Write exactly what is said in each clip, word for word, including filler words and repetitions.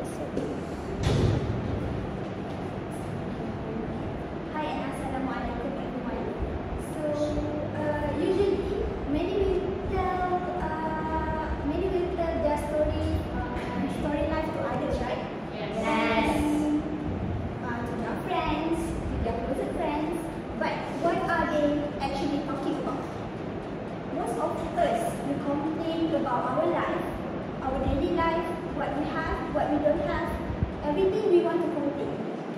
Hi and Assalamualaikum everyone. So uh, usually many will tell uh, many will tell their story uh, story life to others, right? Yes. And uh, to their friends, to their closer friends. But what are they actually talking about? Most of us we complain about our life, our daily life, what we have, what we don't have, everything we want to complain.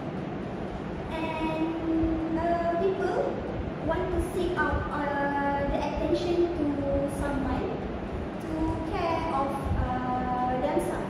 And uh, people want to seek out uh, the attention to someone to care of uh, themselves.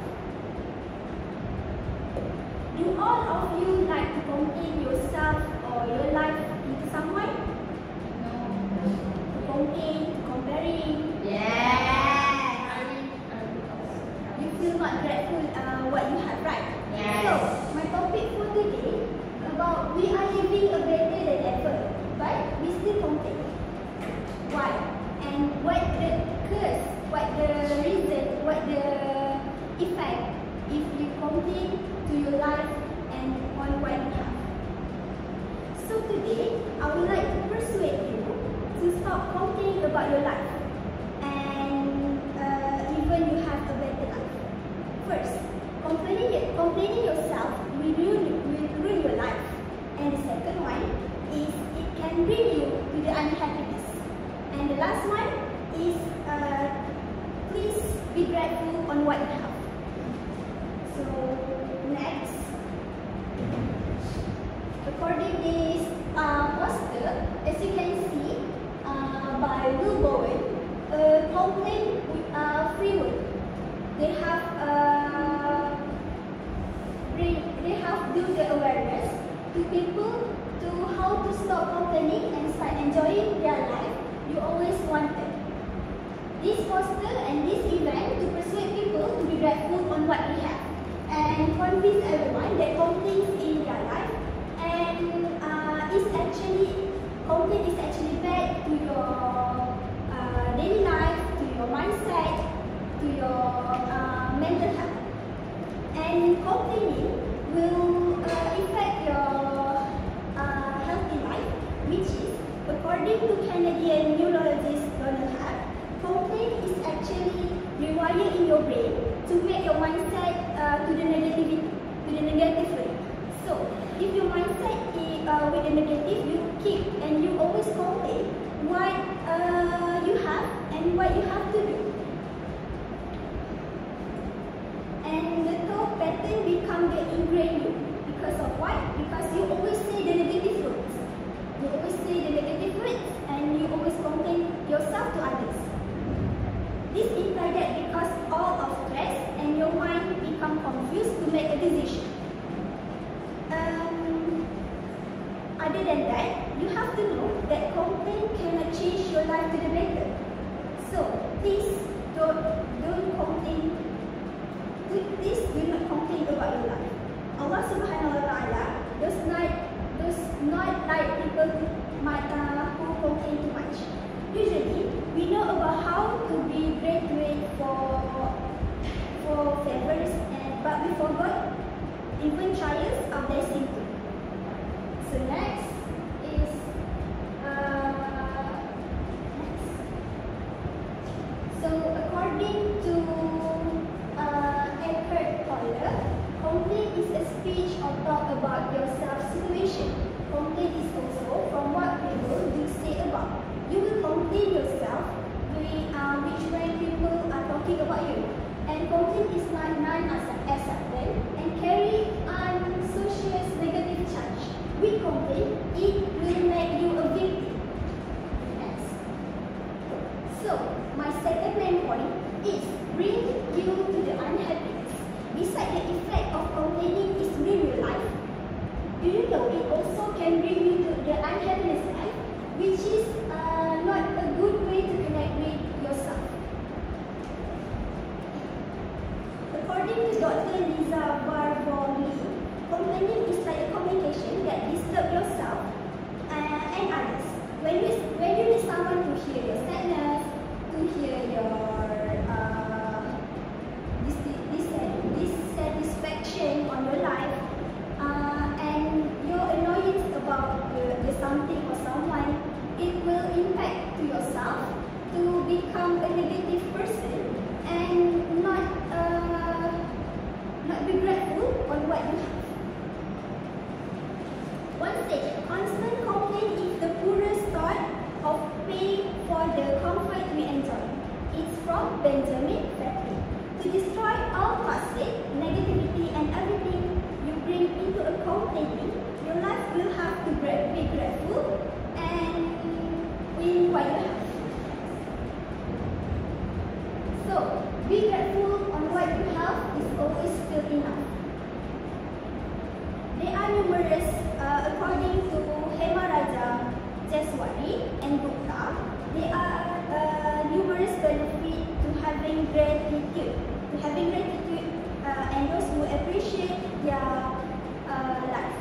Do all of you like to complain yourself or your life into someone? No. To complain, to comparing. Yeah. You feel not grateful uh, what you have, right? Yes. So my topic for today about we are living a better than ever, but we still complain. Why? And what the cause? What the reason? What the effect if you complain to your life and on what you have? So today I would like to persuade you to stop complaining about your life and uh, even you have a better life. First, complaining complaining yourself will ruin, will ruin your life. And the second one is it can bring you to the unhappiness. And the last one is uh, please be grateful on what you have. So next, according to this uh, poster, as you can see uh, by Will Bowen, uh, complain uh, free will. They have uh, bring, they have built the awareness to people to how to stop complaining and start enjoying their life you always wanted. This poster and this event to persuade people to be grateful on what we have and convince everyone that complaints in their life and uh, is actually complaint is actually bad to your uh, daily life, to your mindset, to your uh, mental health. And complaining will uh, affect your uh, healthy life, which is, according to Canadian neurologist Donald Hart, complaint is actually rewired in your brain to make your mindset uh, to the negativity, to the negative way. So, if your mindset is uh, with the negative, you keep and you always complain what uh, you have and what you have to do. And the thought pattern become the ingrained you. Because of what? Because you always say the negative words. You always say the negative words and you always complain yourself to others. This implies that because all of stress and your mind become confused to make a decision. Um, other than that, you have to know that complaint cannot change your life to the better. So please don't don't complain. Please do not complain about your life. Allah Subhanahu Wa Taala does not does not like people who might uh, who complain too much. Usually, we know about how to be grateful for for favors, and but we forgot even trials are blessing too. So next is uh, next. So according to complaint is a speech or talk about your self-situation. Complaint is also from what people do say about. You will complain yourself doing, uh, which when people are talking about you. And complaint is not non-accepted and carry unsocious negative charge. With complaint, it will make you a victim. Next. So, my second main point is bring you to the unhappiness. Besides the effect of complaining is ruin your life, do you know it also can bring you to the unhappiness life, which is uh, not a good way to connect with yourself. According to Doctor Lisa Barbolini, complaining is like a communication that disturbs yourself uh, and others. When you, when you need someone to hear your sadness, to hear your uh, dissatisfaction, numerous, uh, according to Hemaraja, Jeswari and Gupta, there are uh, numerous benefits to having gratitude, to having gratitude uh, and those who appreciate their uh, life.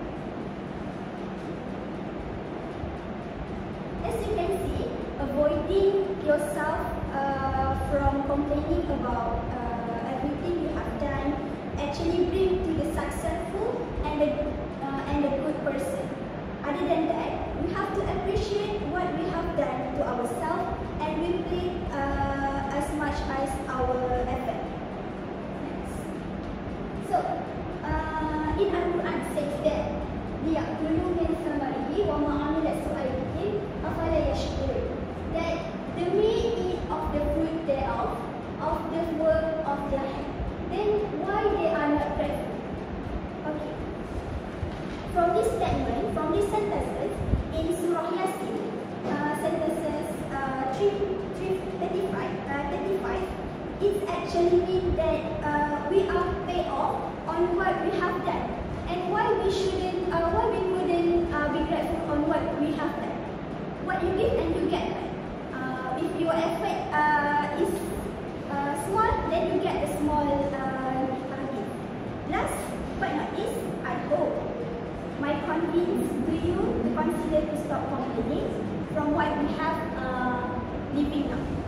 As you can see, avoiding yourself uh, from complaining about uh, everything you have done actually bring to the successful and a, uh, and a good person. Other than that, we have to appreciate what we have done to ourselves and repeat uh, as much as our effort. Next. So, uh, in Al-Quran says that لِيَأْكُلُوا مِنْ ثَمَرِهِ وَمَا عَمِلَتْ أَيْدِيهِمْ أَفَلَا يَشْكُرُونَ, that they may eat of the fruit thereof, of the work of their hand. Then why they are not grateful? Okay. From this statement, from these sentences in Surah Yasin, uh, sentences uh, three, three, thirty-five, uh, thirty-five, it actually means that uh, we are paid off on what we have done, and why we shouldn't, uh, why we couldn't uh, be grateful on what we have done. What you give and you get. Uh, if your effort uh, is uh, small, then you get a small uh, gift. Last but not least, I hope my convince to you to consider to stop complaining from what we have uh, living now.